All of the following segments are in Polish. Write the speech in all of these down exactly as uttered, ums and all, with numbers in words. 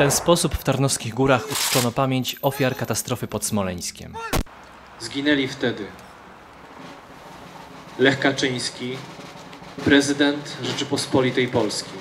ten sposób w Tarnowskich Górach uczczono pamięć ofiar katastrofy pod Smoleńskiem. Zginęli wtedy Lech Kaczyński, prezydent Rzeczypospolitej Polskiej,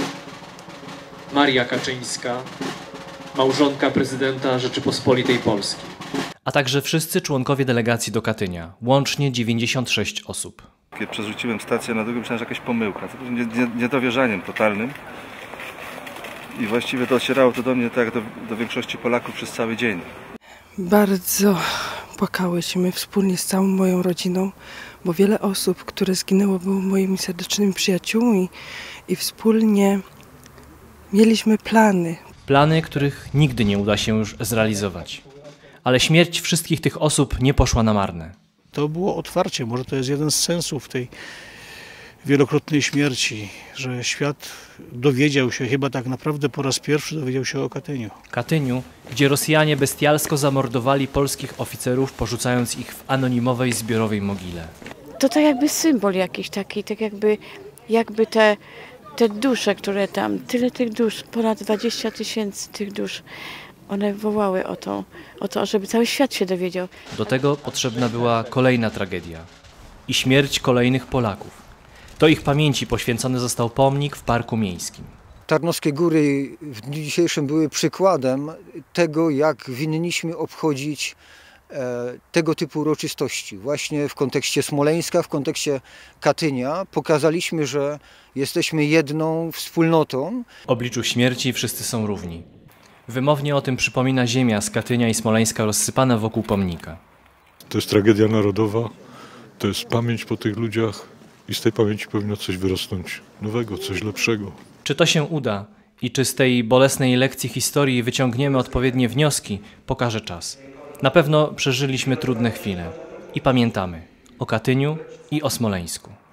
Maria Kaczyńska, małżonka prezydenta Rzeczypospolitej Polskiej, a także wszyscy członkowie delegacji do Katynia, łącznie dziewięćdziesiąt sześć osób. Kiedy przerzuciłem stację na drugą, myślałem, że jakaś pomyłka, to nie, nie, niedowierzaniem totalnym. I właściwie docierało to do mnie tak jak do, do większości Polaków przez cały dzień. Bardzo płakałyśmy wspólnie z całą moją rodziną, bo wiele osób, które zginęło, było moimi serdecznymi przyjaciółmi i wspólnie mieliśmy plany. Plany, których nigdy nie uda się już zrealizować. Ale śmierć wszystkich tych osób nie poszła na marne. To było otwarcie, może to jest jeden z sensów tej wielokrotnej śmierci, że świat dowiedział się, chyba tak naprawdę po raz pierwszy dowiedział się o Katyniu. Katyniu, gdzie Rosjanie bestialsko zamordowali polskich oficerów, porzucając ich w anonimowej, zbiorowej mogile. To tak jakby symbol jakiś taki, tak jakby, jakby te, te dusze, które tam, tyle tych dusz, ponad dwadzieścia tysięcy tych dusz, one wołały o to, o to, żeby cały świat się dowiedział. Do tego potrzebna była kolejna tragedia i śmierć kolejnych Polaków. Do ich pamięci poświęcony został pomnik w Parku Miejskim. Tarnowskie Góry w dniu dzisiejszym były przykładem tego, jak winniśmy obchodzić e, tego typu uroczystości. Właśnie w kontekście Smoleńska, w kontekście Katynia pokazaliśmy, że jesteśmy jedną wspólnotą. W obliczu śmierci wszyscy są równi. Wymownie o tym przypomina ziemia z Katynia i Smoleńska rozsypana wokół pomnika. To jest tragedia narodowa, to jest pamięć po tych ludziach i z tej pamięci powinno coś wyrosnąć nowego, coś lepszego. Czy to się uda i czy z tej bolesnej lekcji historii wyciągniemy odpowiednie wnioski, pokaże czas. Na pewno przeżyliśmy trudne chwile i pamiętamy o Katyniu i o Smoleńsku.